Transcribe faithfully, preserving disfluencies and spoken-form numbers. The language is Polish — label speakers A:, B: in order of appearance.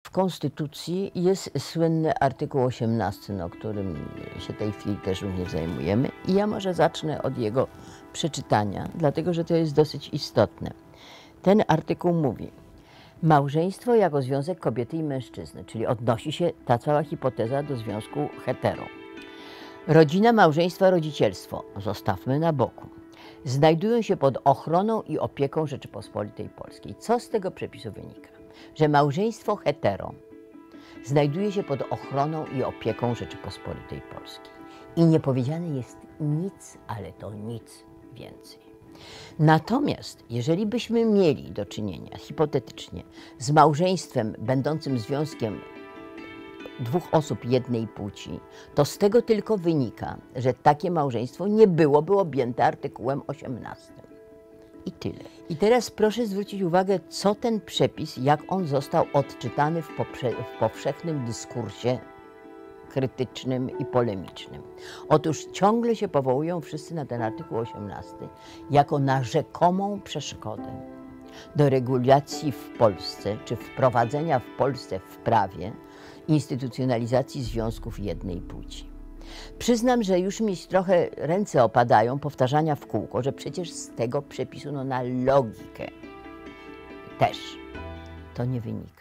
A: w Konstytucji jest słynny artykuł osiemnasty, no, którym się tej chwili też również zajmujemy. I ja może zacznę od jego przeczytania, dlatego że to jest dosyć istotne. Ten artykuł mówi: małżeństwo jako związek kobiety i mężczyzny, czyli odnosi się ta cała hipoteza do związku hetero. Rodzina, małżeństwo, rodzicielstwo, zostawmy na boku, znajdują się pod ochroną i opieką Rzeczypospolitej Polskiej. Co z tego przepisu wynika? Że małżeństwo hetero znajduje się pod ochroną i opieką Rzeczypospolitej Polskiej. I nie powiedziane jest nic, ale to nic więcej. Natomiast jeżeli byśmy mieli do czynienia hipotetycznie z małżeństwem będącym związkiem dwóch osób jednej płci, to z tego tylko wynika, że takie małżeństwo nie byłoby objęte artykułem osiemnastym. I tyle. I teraz proszę zwrócić uwagę, co ten przepis, jak on został odczytany w, w powszechnym dyskursie krytycznym i polemicznym. Otóż ciągle się powołują wszyscy na ten artykuł osiemnasty jako na rzekomą przeszkodę do regulacji w Polsce, czy wprowadzenia w Polsce w prawie instytucjonalizacji związków jednej płci. Przyznam, że już mi trochę ręce opadają powtarzania w kółko, że przecież z tego przepisu no, na logikę też to nie wynika.